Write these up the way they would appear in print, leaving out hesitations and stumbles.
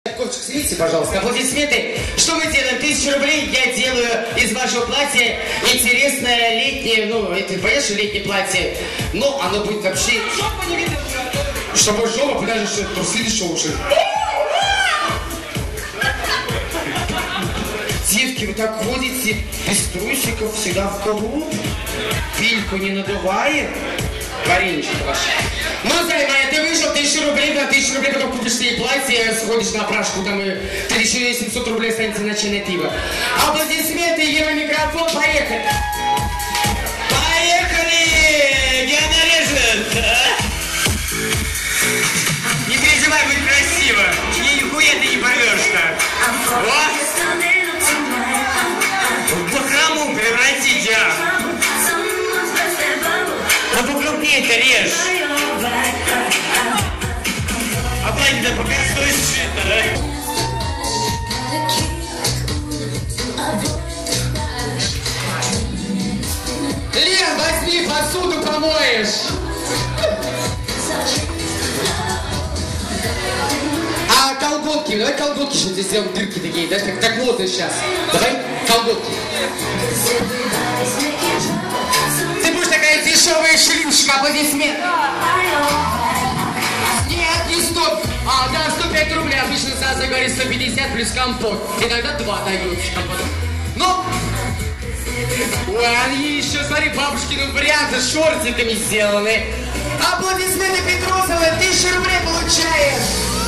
Ковчик, снимите, пожалуйста, аплодисменты. Что мы делаем? 1000 рублей я делаю из вашего платья интересное летнее, ну, это, понимаешь, летнее платье. Но оно будет вообще... Жопа не видно. Чтобы жопа, подожди, что это трусы или шоуши? Девки, вы так ходите без трусиков всегда в клуб. Пильку не надувает. Вареничек ваш. Ну, Займая, ты вышел 1000 рублей, на 1000 рублей потом купишь себе платье, сходишь на опрашку, там и 1700 рублей останется на чайное пиво. Аплодисменты, Ева, микрофон, поехали! Поехали! Я нарежу! Не переживай, будет красиво! Нихуя ты не порвешь-то! Вот! В бахрому превратить, а! А покрупнее-то режь! А платье-то пока стоит сшито, да? Лен, возьми, посуду помоешь! А колготки, давай колготки что-то сделаем, дырки такие, да? Так модно сейчас. Давай колготки. Ты будешь такая дешевая шлюшка, аплодисмент. Нет, не 100, да, 105 рублей. Обычно сразу говорит 150 плюс компот. Иногда 2 дают компот. Ну, ой, они еще, смотри, бабушкины варианты с шортиками сделаны. Аплодисменты Петросова, 1000 рублей получаешь.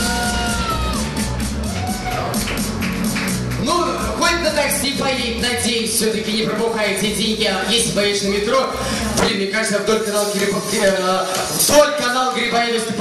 Ну, хоть на такси поедет, надеюсь, все-таки не пропухаете деньги, а если поедешь на метро, блин, мне кажется, вдоль канала Грибоедова